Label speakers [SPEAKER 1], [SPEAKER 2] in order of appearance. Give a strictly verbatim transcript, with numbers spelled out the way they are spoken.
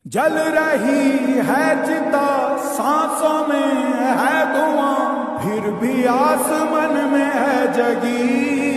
[SPEAKER 1] जल रही है चिता, सांसों में है धुआं, फिर भी आसमान में है जगी।